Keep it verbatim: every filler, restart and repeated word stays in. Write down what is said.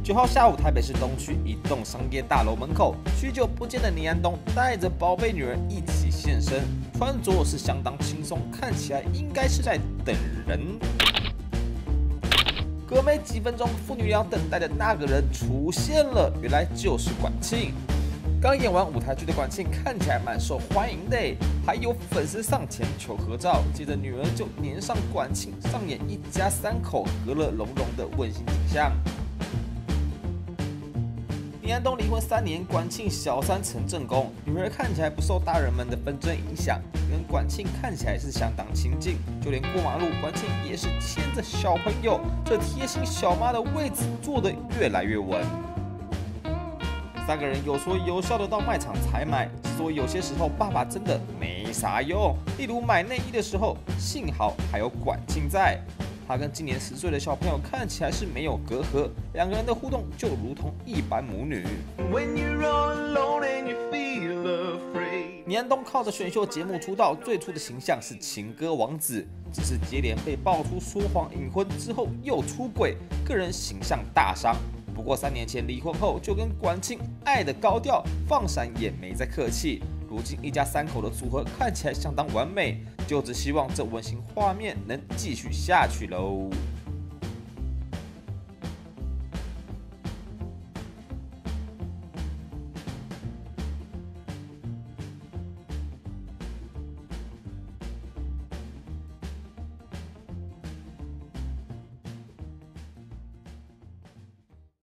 九号下午，台北市东区一栋商业大楼门口，许久不见的倪安东带着宝贝女儿一起现身，穿着是相当轻松，看起来应该是在等人。隔没几分钟，父女俩等待的那个人出现了，原来就是管庆。刚演完舞台剧的管庆看起来蛮受欢迎的，还有粉丝上前求合照，接着女儿就黏上管庆，上演一家三口和乐融融的温馨景象。倪安东离婚三年，管庆小三成正宫，女儿看起来不受大人们的纷争影响，跟管庆看起来是相当亲近，就连过马路，管庆也是牵着小朋友，这贴心小妈的位置坐得越来越稳。三个人有说有笑的到卖场采买，所以有些时候爸爸真的没啥用。例如买内衣的时候，幸好还有管庆在。他跟今年十岁的小朋友看起来是没有隔阂，两个人的互动就如同一般母女。倪安东靠着选秀节目出道，最初的形象是情歌王子，只是接连被爆出说谎隐婚之后又出轨，个人形象大伤。不过三年前离婚后，就跟管庆爱的高调，放闪也没再客气。如今一家三口的组合看起来相当完美，就只希望这温馨画面能继续下去喽。